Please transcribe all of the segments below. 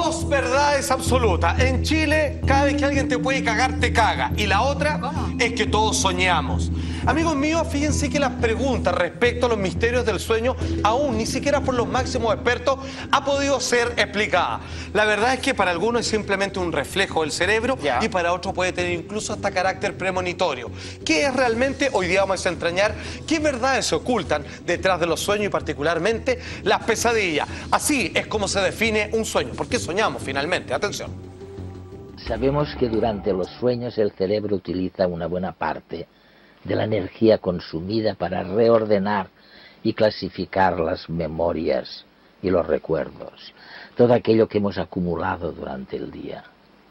Dos verdades absolutas. En Chile, cada vez que alguien te puede cagar, te caga. Y la otra es que todos soñamos. Amigos míos, fíjense que las preguntas respecto a los misterios del sueño, aún ni siquiera por los máximos expertos, ha podido ser explicada. La verdad es que para algunos es simplemente un reflejo del cerebro y para otros puede tener incluso hasta carácter premonitorio. ¿Qué es realmente? Hoy día vamos a entrañar qué verdades se ocultan detrás de los sueños y particularmente las pesadillas. Así es como se define un sueño. ¿Por qué soñamos finalmente? Atención. Sabemos que durante los sueños el cerebro utiliza una buena parte de la energía consumida para reordenar y clasificar las memorias y los recuerdos, todo aquello que hemos acumulado durante el día.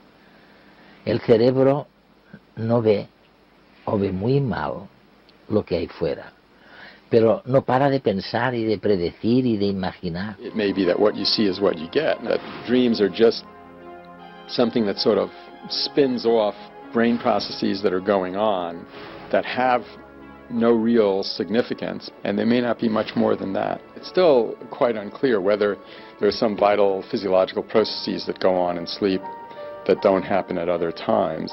El cerebro no ve, o ve muy mal, lo que hay fuera, pero no para de pensar y de predecir y de imaginar. It may be that what you see is what you get, that dreams are just something that sort of spins off brain processes that are going on that have no real significance, and they may not be much more than that. It's still quite unclear whether there are some vital physiological processes that go on in sleep that don't happen at other times.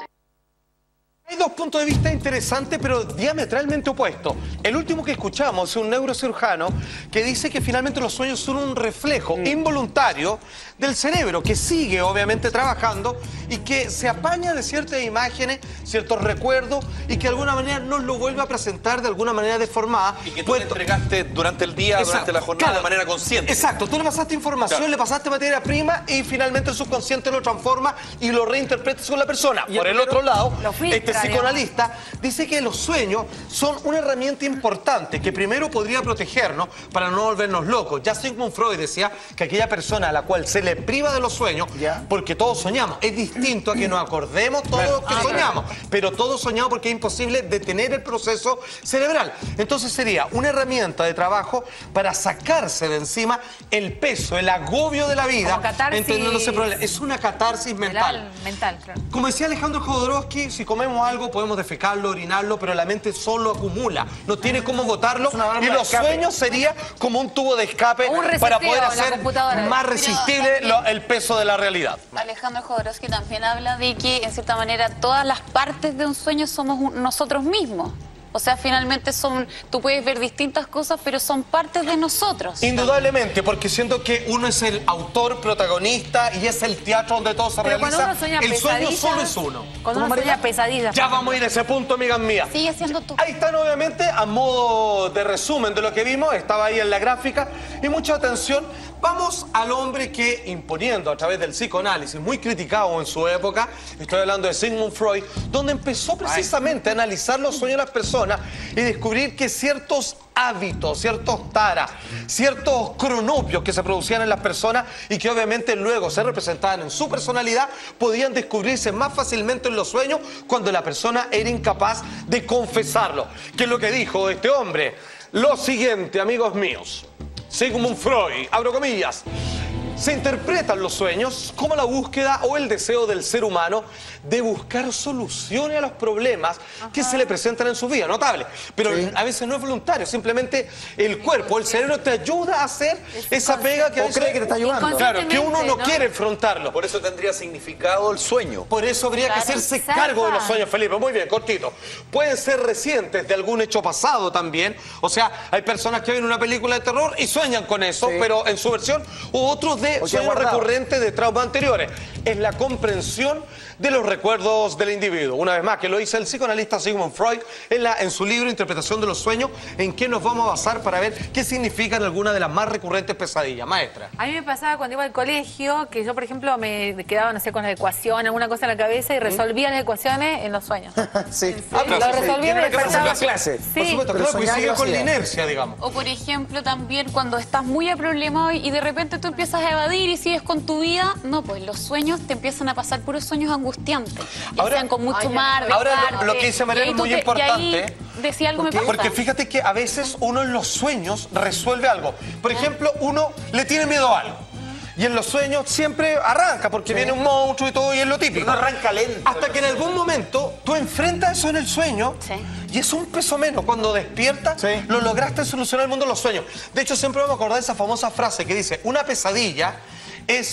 Hay dos puntos de vista interesantes, pero diametralmente opuestos. El último que escuchamos es un neurocirujano que dice que finalmente los sueños son un reflejo involuntario del cerebro, que sigue obviamente trabajando y que se apaña de ciertas imágenes, ciertos recuerdos y que de alguna manera nos lo vuelve a presentar de alguna manera deformada. Y que tú le entregaste durante el día, durante la jornada, de manera consciente. Exacto, tú le pasaste información, le pasaste materia prima y finalmente el subconsciente lo transforma y lo reinterpreta con la persona. Por el otro lado, este psicoanalista dice que los sueños son una herramienta importante que primero podría protegernos para no volvernos locos. Ya Sigmund Freud decía que aquella persona a la cual se le priva de los sueños, porque todos soñamos, es distinto a que nos acordemos todos los que soñamos, pero todos soñamos porque es imposible detener el proceso cerebral. Entonces sería una herramienta de trabajo para sacarse de encima el peso, el agobio de la vida, entendiendo ese problema. Es una catarsis mental. Claro. Como decía Alejandro Jodorowsky, si comemos algo podemos defecarlo, orinarlo, pero la mente solo acumula, no tiene cómo botarlo y los sueños sería como un tubo de escape para poder hacer más resistible el peso de la realidad. Alejandro Jodorowsky también habla de que en cierta manera todas las partes de un sueño somos nosotros mismos. O sea, finalmente tú puedes ver distintas cosas, pero son partes de nosotros. Indudablemente, porque siento que uno es el autor, protagonista, y es el teatro donde todo se realiza. Cuando uno sueña el sueño solo es uno. Cuando uno sueña pesadillas. Ya vamos a ir a ese punto, amigas mías. Sigue siendo tú. Ahí están, obviamente, a modo de resumen de lo que vimos, estaba ahí en la gráfica, y mucha atención. Vamos al hombre que, imponiendo a través del psicoanálisis, muy criticado en su época, estoy hablando de Sigmund Freud, donde empezó precisamente a analizar los sueños de las personas y descubrir que ciertos hábitos, ciertos taras, ciertos cronopios que se producían en las personas y que obviamente luego se representaban en su personalidad, podían descubrirse más fácilmente en los sueños cuando la persona era incapaz de confesarlo. ¿Qué es lo que dijo este hombre? Lo siguiente, amigos míos. Sigmund Freud, abro comillas, se interpretan los sueños como la búsqueda o el deseo del ser humano de buscar soluciones a los problemas que se le presentan en su vida. Notable, pero a veces no es voluntario, simplemente el cuerpo, el cerebro te ayuda a hacer esa pega que a veces cree que te está ayudando. Claro, que uno no quiere enfrentarlo. Por eso tendría significado el sueño. Por eso habría que hacerse cargo de los sueños, Felipe. Muy bien, cortito. Pueden ser recientes de algún hecho pasado también. O sea, hay personas que ven una película de terror y sueñan con eso, pero en su versión, u otros de sueños recurrentes de traumas anteriores. Es la comprensión de los recuerdos del individuo. Una vez más, que lo dice el psicoanalista Sigmund Freud en su libro Interpretación de los sueños, en qué nos vamos a basar para ver qué significan algunas de las más recurrentes pesadillas. Maestra. A mí me pasaba cuando iba al colegio que yo, por ejemplo, me quedaba, no sé, con la ecuación, alguna cosa en la cabeza y resolvía las ecuaciones en los sueños. Sí. Lo resolvía y me despertaba. la clase. Por supuesto, claro, porque sigue con la inercia, digamos. O por ejemplo también cuando estás muy aproblemado y de repente tú empiezas a evadir y sigues con tu vida, no, pues los sueños te empiezan a pasar puros sueños angustiantes. Ahora, sean con mucho mar, ahora lo que dice Mariana es muy importante. Decía algo me pasa. Porque fíjate que a veces uno en los sueños resuelve algo. Por ejemplo, uno le tiene miedo a algo. Y en los sueños siempre arranca, porque viene un monstruo y todo, y es lo típico. No arranca lento. Hasta que en algún momento tú enfrentas eso en el sueño, y es un peso menos. Cuando despiertas, lo lograste solucionar el mundo de los sueños. De hecho, siempre vamos a acordar esa famosa frase que dice, una pesadilla es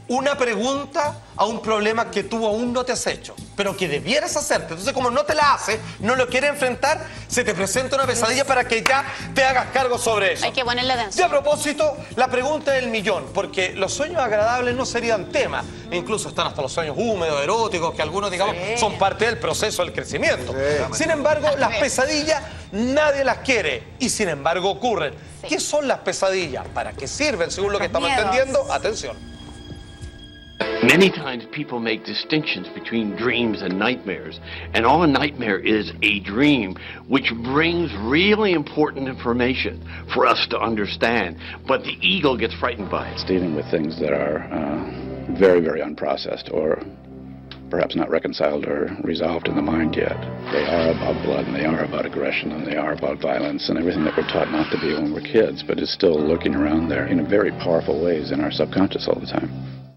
una pregunta a un problema que tú aún no te has hecho, pero que debieras hacerte. Entonces, como no te la haces, no lo quieres enfrentar, se te presenta una pesadilla para que ya te hagas cargo sobre eso. Hay que ponerle Y a atención. propósito, la pregunta del millón, porque los sueños agradables no serían tema. Incluso están hasta los sueños húmedos, eróticos, que algunos, digamos, son parte del proceso del crecimiento. Sin embargo, las pesadillas nadie las quiere y sin embargo ocurren. ¿Qué son las pesadillas? ¿Para qué sirven? Según lo que estamos miedos. entendiendo, atención. Many times people make distinctions between dreams and nightmares, and all a nightmare is a dream, which brings really important information for us to understand, but the ego gets frightened by it. It's dealing with things that are very, very unprocessed or perhaps not reconciled or resolved in the mind yet. They are about blood, and they are about aggression, and they are about violence, and everything that we're taught not to be when we're kids, but it's still lurking around there in very powerful ways in our subconscious all the time.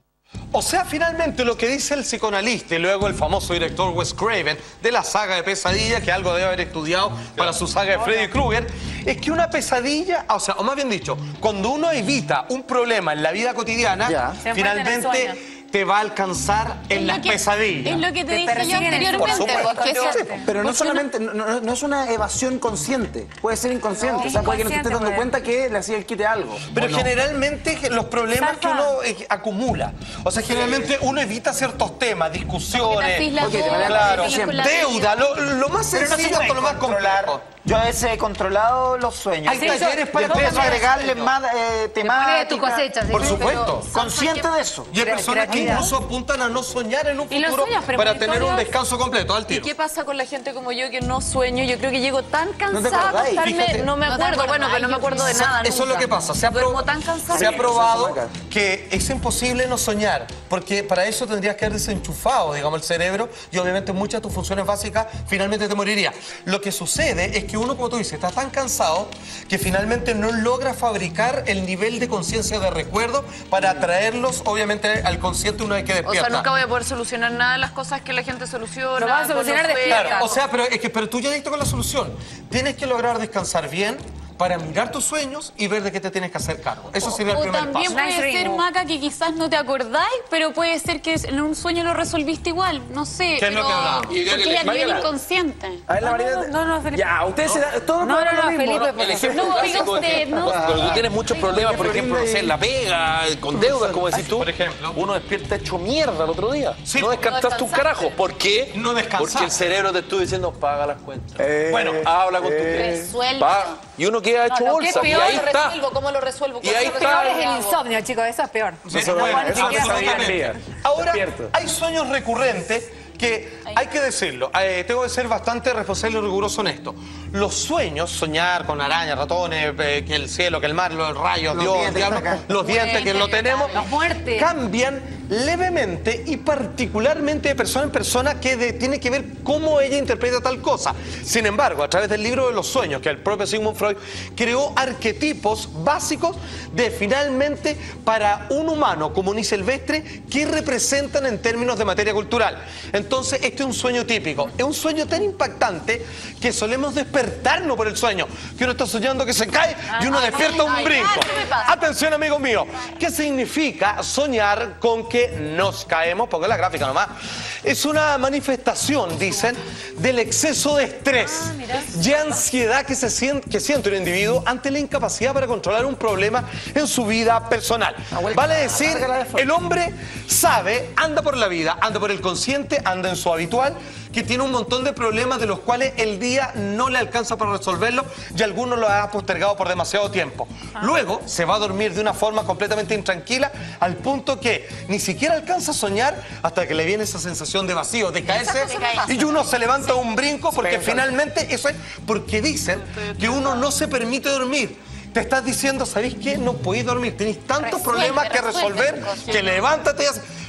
O sea, finalmente lo que dice el psicoanalista y luego el famoso director Wes Craven de la saga de Pesadilla, que algo debe haber estudiado para su saga de Freddy Krueger, es que una pesadilla, o más bien dicho, cuando uno evita un problema en la vida cotidiana, finalmente te va a alcanzar en las pesadillas. Es lo que te dije yo persiguen en el anteriormente. Porque Pero no solamente, no es una evasión consciente, puede ser inconsciente. No, o sea, puede que no te estés dando inconsciente, cuenta que le hacía el quite algo. Pero generalmente los problemas que uno acumula, o sea, generalmente uno evita ciertos temas, discusiones, claro, deuda, lo más sencillo hasta lo más complejo. Yo a veces he controlado los sueños. Hay talleres para empiezo a agregarle más temáticas. de tu cosecha. Por supuesto. Consciente de eso. Y hay personas que incluso apuntan a no soñar en un Y los futuro sueños para tener un premonitorios. descanso completo al ¿Y tiro. qué pasa con la gente como yo que no sueño? Yo creo que llego tan te cansada de acordáis? acostarme, Fíjate. no me No te acuerdo, bueno, acordáis, pero no me acuerdo de nada. Eso es lo que pasa. Duermo tan cansada. Se ha probado Eso, que es imposible no soñar, porque para eso tendrías que haber desenchufado, digamos, el cerebro y obviamente muchas de tus funciones básicas finalmente te morirían. Lo que sucede es que uno, como tú dices, está tan cansado que finalmente no logra fabricar el nivel de conciencia de recuerdo para traerlos, obviamente, al consciente una vez que O despierta. sea, nunca voy a poder solucionar nada de las cosas que la gente soluciona. Lo vas a solucionar con los despierta. sueños. Claro, o sea, pero tú ya diste con la solución. Tienes que lograr descansar bien para mirar tus sueños y ver de qué te tienes que hacer cargo. Eso sería el O primer también paso. puede ser, Maca, que quizás no te acordáis, pero puede ser que en un sueño lo resolviste igual. No sé, ¿Qué es lo pero que hablamos? porque es a nivel inconsciente. A ver, la María. No, Felipe. Ya, ustedes se dan todo No, lo mismo. Felipe, por El favor. ejemplo No, clásico diga es que- usted, no. Pero tú tienes muchos problemas, por ejemplo, no sé, en la pega, con deudas, como decís tú. Por ejemplo. Uno despierta hecho mierda el otro día. Sí, no descansaste un carajo. ¿Por qué? No descansaste. Porque el cerebro te estuvo diciendo, paga las cuentas. Bueno, Habla con tu Resuelve. Y uno queda hecho No, bolsa. ¿qué Y peor ahí lo está. resuelvo? ¿Cómo lo resuelvo? Y ahí ¿Cómo lo está. Peor es resuelvo? el insomnio, chicos, eso es peor. Absolutamente. Ahora, hay sueños recurrentes que hay que decirlo, tengo que ser bastante responsable y riguroso en esto. Los sueños, soñar con arañas, ratones, que el cielo, que el mar, los rayos, Los Dios, dientes diablo, acá. los dientes que lo tenemos, Las muertes. cambian levemente y particularmente de persona en persona que tiene que ver cómo ella interpreta tal cosa. Sin embargo, a través del libro de los sueños, que el propio Sigmund Freud creó arquetipos básicos de finalmente para un humano común y silvestre que representan en términos de materia cultural. Entonces, este es un sueño típico. Es un sueño tan impactante que solemos despertarnos por el sueño. Que uno está soñando que se cae y uno despierta un brinco. eso me pasa. Atención, amigo mío. ¿Qué significa soñar con que nos caemos? Porque la gráfica nomás. Es una manifestación, dicen, del exceso de estrés y ansiedad que siente un individuo ante la incapacidad para controlar un problema en su vida personal. Vale decir, el hombre sabe, anda por la vida, anda por el consciente, anda en su habitual, que tiene un montón de problemas de los cuales el día no le alcanza para resolverlos y algunos lo ha postergado por demasiado tiempo. Luego se va a dormir de una forma completamente intranquila al punto que ni siquiera alcanza a soñar hasta que le viene esa sensación de vacío, de caerse y uno se levanta un brinco porque finalmente eso es porque dicen que uno no se permite dormir. Te estás diciendo, ¿sabéis qué? No podéis dormir, tenéis tantos problemas que resolver que levántate y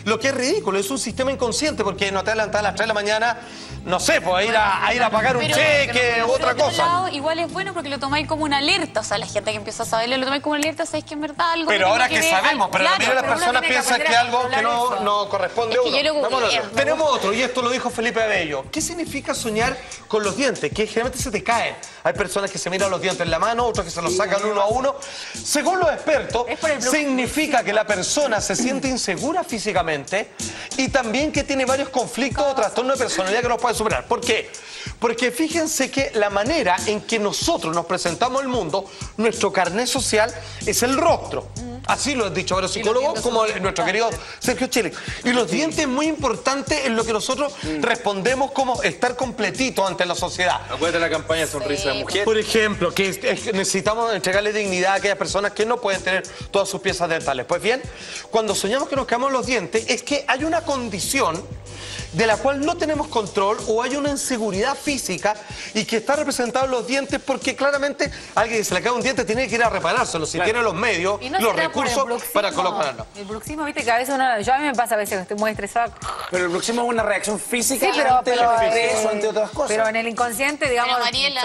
lo que es ridículo, es un sistema inconsciente, porque no te levantas a las 3 de la mañana, no sé, pues a ir a pagar un cheque u otra por otro cosa. lado, igual es bueno porque lo tomáis como una alerta. O sea, la gente que empieza a saberlo, lo tomáis como una alerta, sabéis que en verdad algo. Pero ahora que sabemos, pero la mayoría de las personas piensan que algo que no corresponde a uno. Tenemos otro, y esto lo dijo Felipe Abello. ¿Qué significa soñar con los dientes? Que generalmente se te caen. Hay personas que se miran los dientes en la mano, otros que se los sacan uno a uno. Según los expertos, significa que la persona se siente insegura físicamente y también que tiene varios conflictos o trastornos de personalidad que no puede superar. ¿Por qué? Porque fíjense que la manera en que nosotros nos presentamos al mundo, nuestro carné social, es el rostro. Así lo han dicho varios psicólogos, como nuestro querido Sergio Chile. Y los dientes es muy importante en lo que nosotros respondemos como estar completito ante la sociedad. Acuérdate la campaña Sonrisa de Mujer. Por ejemplo, que necesitamos entregarle dignidad a aquellas personas que no pueden tener todas sus piezas dentales. Pues bien, cuando soñamos que nos caemos los dientes, es que hay una condición de la cual no tenemos control o hay una inseguridad física y que está representado en los dientes porque claramente alguien que se le cae un diente tiene que ir a reparárselo si tiene los medios, los recursos para colocarlo. El bruxismo, viste que a veces a mí me pasa a veces que estoy muy estresada. Pero el bruxismo es una reacción física ante el estrés o ante otras cosas. Pero en el inconsciente, digamos... Pero Mariela,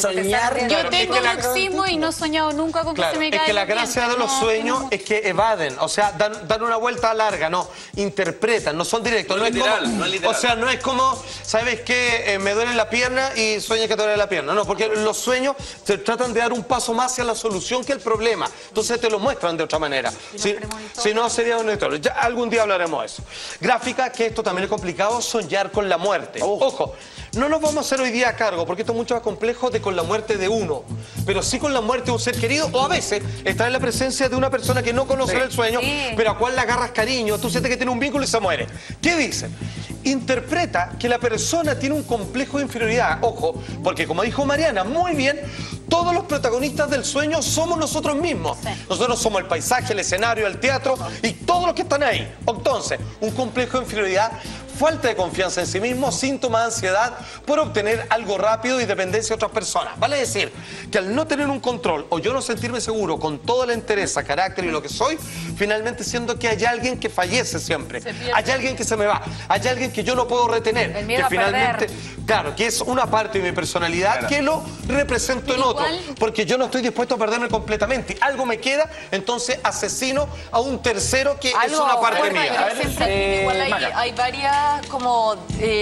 yo tengo bruxismo y no he soñado nunca con que se me caiga. Es que la gracia de los sueños es que evaden, o sea, dan una vuelta larga, no, interpretan, no son directos. No es literal. O sea, no es como, ¿sabes qué? Me duele la pierna y sueñas que te duele la pierna. No, porque los sueños te tratan de dar un paso más hacia la solución que el problema. Entonces te lo muestran de otra manera. Si no, sería un editor. Ya algún día hablaremos de eso. Gráfica, que esto también es complicado, soñar con la muerte. Ojo, no nos vamos a hacer hoy día a cargo, porque esto es mucho más complejo de con la muerte de uno. Pero sí con la muerte de un ser querido, o a veces estar en la presencia de una persona que no conoce el sueño, pero a cual le agarras cariño, tú sientes que tiene un vínculo y se muere. ¿Qué dicen? Interpreta que la persona tiene un complejo de inferioridad. Ojo, porque como dijo Mariana, muy bien, todos los protagonistas del sueño somos nosotros mismos. Nosotros somos el paisaje, el escenario, el teatro y todos los que están ahí. Entonces, un complejo de inferioridad, falta de confianza en sí mismo, síntomas de ansiedad por obtener algo rápido y dependencia de otras personas. Vale decir que al no tener un control o yo no sentirme seguro con toda la entereza, carácter y lo que soy, finalmente siento que hay alguien que fallece siempre. Hay alguien que se me va. Hay alguien que yo no puedo retener. El miedo que a finalmente, perder. claro, que es una parte de mi personalidad que lo represento en otro. Porque yo no estoy dispuesto a perderme completamente. Algo me queda, entonces asesino a un tercero que es una parte mía. Igual hay varias como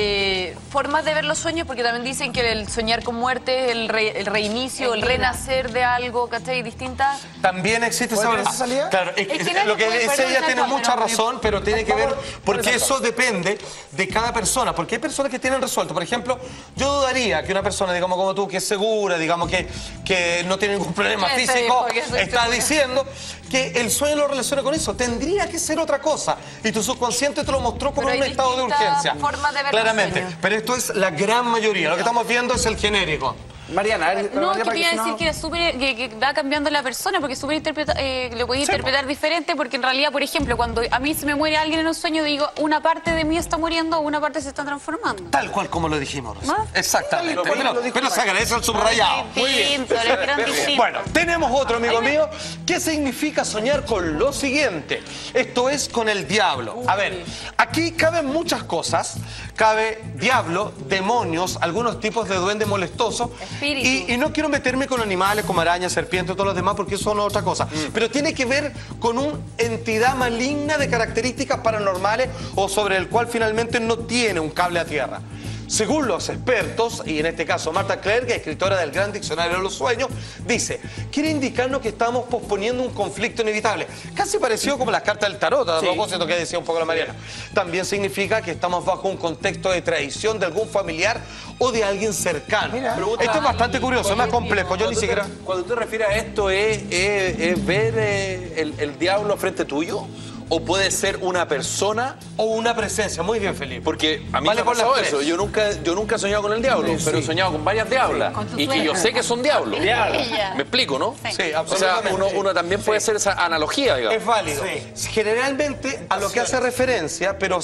formas de ver los sueños, porque también dicen que el soñar con muerte es el reinicio, el renacer de algo, ¿cachai? Distinta. También existe esa salida. Claro, lo que dice ella tiene mucha razón, pero tiene que ver, porque eso depende de cada persona, porque hay personas que tienen resuelto. Por ejemplo, yo dudaría que una persona, digamos como tú, que es segura, digamos que no tiene ningún problema físico, está diciendo que el sueño lo relaciona con eso. Tendría que ser otra cosa. Y tu subconsciente te lo mostró como un estado de urgencia. Claramente. Pero esto es la gran mayoría. Lo que estamos viendo es el genérico. Mariana, no, que quería decir que era súper, que va cambiando la persona, porque súper lo podía interpretar diferente, porque en realidad, por ejemplo, cuando a mí se me muere alguien en un sueño, digo, una parte de mí está muriendo, una parte se está transformando. Tal cual como lo dijimos. Exactamente. Pero se agradece el subrayado. Muy bien. Bueno, tenemos otro amigo mío. ¿Qué significa soñar con lo siguiente? Esto es con el diablo. A ver, aquí caben muchas cosas. Cabe diablo, demonios, algunos tipos de duende molestoso. Y no quiero meterme con animales como arañas, serpientes, todos los demás, porque eso no es otra cosa. Pero tiene que ver con una entidad maligna de características paranormales o sobre el cual finalmente no tiene un cable a tierra. Según los expertos, y en este caso Marta Clerc, escritora del Gran Diccionario de los Sueños, dice, quiere indicarnos que estamos posponiendo un conflicto inevitable. Casi parecido como las cartas del tarot, a propósito que decía un poco la Mariana. También significa que estamos bajo un contexto de traición de algún familiar o de alguien cercano. Esto es bastante curioso, es más complejo. Yo ni siquiera... Cuando tú te refieres a esto, ¿es ver el diablo frente tuyo? ¿O puede ser una persona? O una presencia. Muy bien, Felipe. Porque a mí me ha pasado eso. Yo nunca he soñado con el diablo, pero he soñado con varias diablas. Y que yo sé que son diablos. Me explico, ¿no? Sí, absolutamente. O sea, uno también puede hacer esa analogía, digamos. Es válido. Generalmente a lo que hace referencia, pero sí,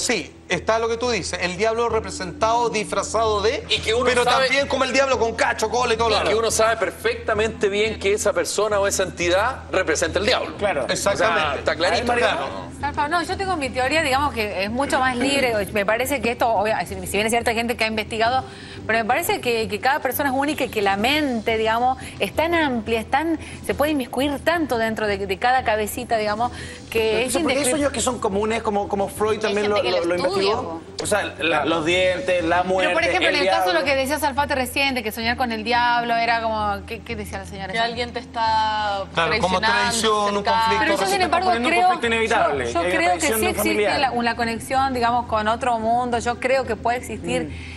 está lo que tú dices, el diablo representado, disfrazado de, y que uno pero sabe, también como el diablo con cacho, cola y todo lo que uno sabe perfectamente bien que esa persona o esa entidad representa el diablo. Claro, exactamente. O sea, está clarito. No, yo tengo mi teoría, digamos que es mucho más libre. Me parece que esto, si bien es cierta gente que ha investigado, pero me parece que cada persona es única y que la mente, digamos, es tan amplia, se puede inmiscuir tanto dentro de cada cabecita, digamos, que es indescriptible. Hay sueños que son comunes, como Freud también lo investigó. O sea, los dientes, la muerte. Pero por ejemplo, en el caso de lo que decía Salfate recién, de que soñar con el diablo era como. ¿Qué decía la señora? Que alguien te está traicionando, como traición, un conflicto. Pero yo, sin embargo, creo que sí existe la conexión, digamos, con otro mundo. Yo creo que puede existir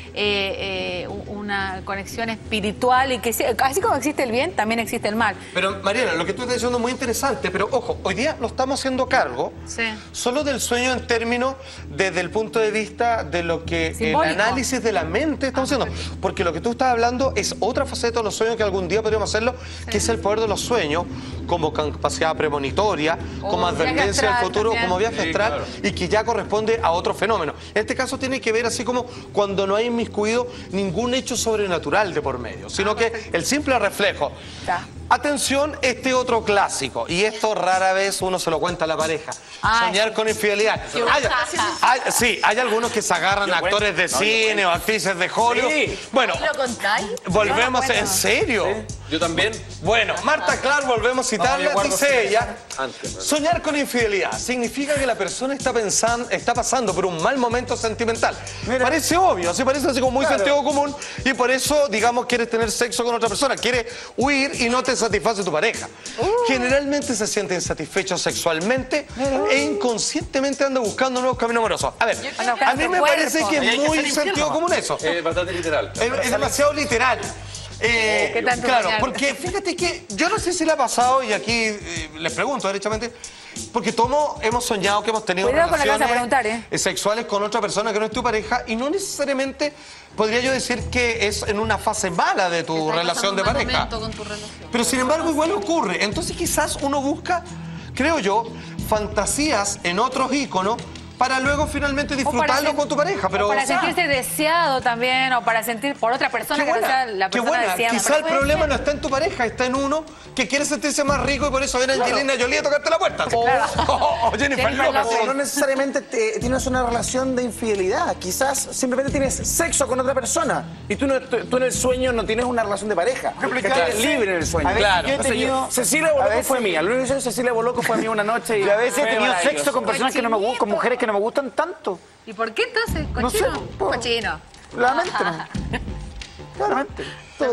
una conexión espiritual y que así como existe el bien, también existe el mal. Pero Mariana, lo que tú estás diciendo es muy interesante, pero ojo, hoy día nos estamos haciendo cargo solo del sueño en términos desde el punto de vista de lo que el análisis de la mente estamos haciendo, porque lo que tú estás hablando es otra faceta de los sueños que algún día podríamos hacerlo, que es el poder de los sueños como capacidad premonitoria, como advertencia del futuro, como viaje astral, y que ya corresponde a otro fenómeno. En este caso tiene que ver así como cuando no hay inmiscuido ningún hecho sobrenatural de por medio, sino que el simple reflejo. Atención, este otro clásico, y esto rara vez uno se lo cuenta a la pareja. Soñar con infidelidad. Hay algunos que se agarran a actores de cine o actrices de Hollywood. Bueno, ¿lo contáis? Volvemos, ¿en serio? Yo también. Bueno, Marta Clark, volvemos a citarla, dice ella, soñar con infidelidad significa que la persona está pasando por un mal momento sentimental. Parece obvio, así parece así como muy sentido común, y por eso, digamos, quieres tener sexo con otra persona, quieres huir y no te satisface tu pareja. Generalmente se siente insatisfecho sexualmente e inconscientemente anda buscando nuevos caminos amorosos. A ver, a mí me parece que es muy sentido común eso. Es bastante literal. Es demasiado literal. Claro, porque fíjate que yo no sé si le ha pasado, y aquí les pregunto derechamente, porque todos hemos soñado que hemos tenido relaciones sexuales con otra persona que no es tu pareja, y no necesariamente podría yo decir que es en una fase mala de tu relación de pareja. Pero sin embargo igual ocurre. Entonces quizás uno busca, creo yo, fantasías en otros íconos para luego finalmente disfrutarlo con tu pareja. Pero, para sentirse deseado también, o para sentir por otra persona que no sea la persona deseada. Quizá el problema no está en tu pareja, está en uno que quiere sentirse más rico y por eso viene Angelina Jolie a tocarte la puerta. O Jennifer Lopez. No necesariamente tienes una relación de infidelidad. Quizás simplemente tienes sexo con otra persona. Y tú en el sueño no tienes una relación de pareja. Estás libre en el sueño. Cecilia Boloco fue mía. Lo único que yo Cecilia Boloco fue mía una noche. Y a veces he tenido sexo con personas que no me gustan, con mujeres que no me gustan tanto. ¿Y por qué entonces? ¿Cochino? No sé, cochino. Claramente no. Claramente.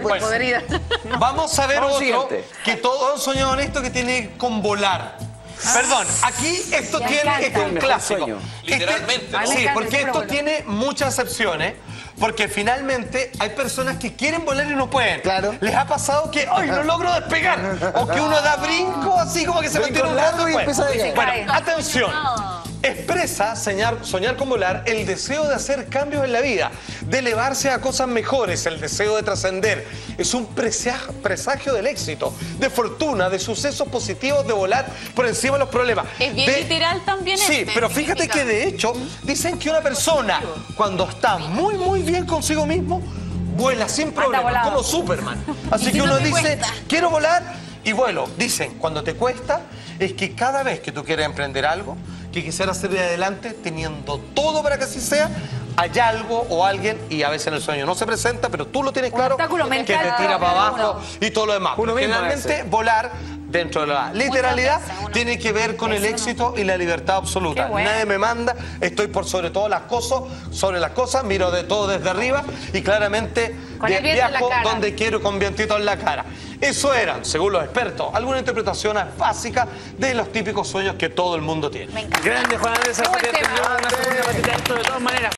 Vamos a ver otro que todos han soñado en esto, que tiene con volar. Perdón, aquí esto tiene un clásico. Literalmente. Sí, porque esto tiene muchas excepciones. Porque finalmente hay personas que quieren volar y no pueden. Claro. Les ha pasado que, ¡ay, no logro despegar! O que uno da brinco así como que se mantiene un rato y empieza a despegar. Bueno, atención. Expresa, soñar con volar, el deseo de hacer cambios en la vida, de elevarse a cosas mejores, el deseo de trascender. Es un presagio del éxito, de fortuna, de sucesos positivos, de volar por encima de los problemas. Es bien literal también. Sí, pero fíjate que de hecho dicen que una persona cuando está muy, muy bien consigo mismo, vuela sin problemas, como Superman. Así que uno dice, quiero volar y vuelo. Dicen, cuando te cuesta, es que cada vez que tú quieres emprender algo, que quisiera salir adelante teniendo todo para que así sea, hay algo o alguien, y a veces en el sueño no se presenta, pero tú lo tienes claro, que te tira para abajo y todo lo demás. Generalmente volar, dentro de la literalidad, tiene que ver con el éxito y la libertad absoluta. Nadie me manda, estoy por sobre todas las cosas, miro de todo desde arriba y claramente viajo donde quiero con vientito en la cara. Eso eran, según los expertos, algunas interpretaciones básicas de los típicos sueños que todo el mundo tiene. Grande Juan Andrés Zapata, de todas maneras.